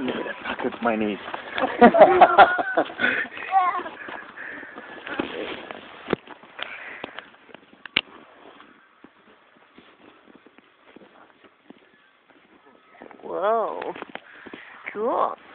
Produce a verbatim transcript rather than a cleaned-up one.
Look at it. Fuck, it's my niece. Whoa. Cool.